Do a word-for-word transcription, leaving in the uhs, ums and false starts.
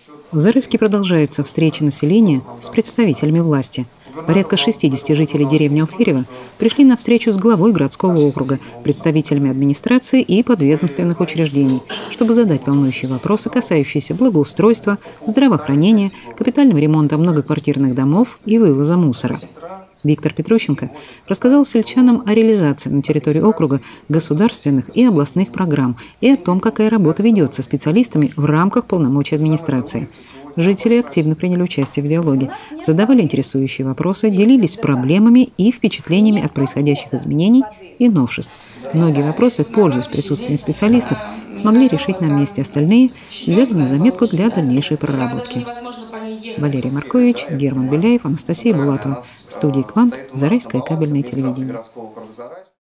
В Зарайске продолжаются встречи населения с представителями власти. Порядка шестидесяти жителей деревни Алферево пришли на встречу с главой городского округа, представителями администрации и подведомственных учреждений, чтобы задать волнующие вопросы, касающиеся благоустройства, здравоохранения, капитального ремонта многоквартирных домов и вывоза мусора. Виктор Петрущенко рассказал сельчанам о реализации на территории округа государственных и областных программ и о том, какая работа ведется специалистами в рамках полномочий администрации. Жители активно приняли участие в диалоге, задавали интересующие вопросы, делились проблемами и впечатлениями от происходящих изменений и новшеств. Многие вопросы, пользуясь присутствием специалистов, смогли решить на месте, остальные взяли на заметку для дальнейшей проработки. Валерий Маркович, Герман Беляев, Анастасия Булатова. Студия «Квант», Зарайское кабельное телевидение.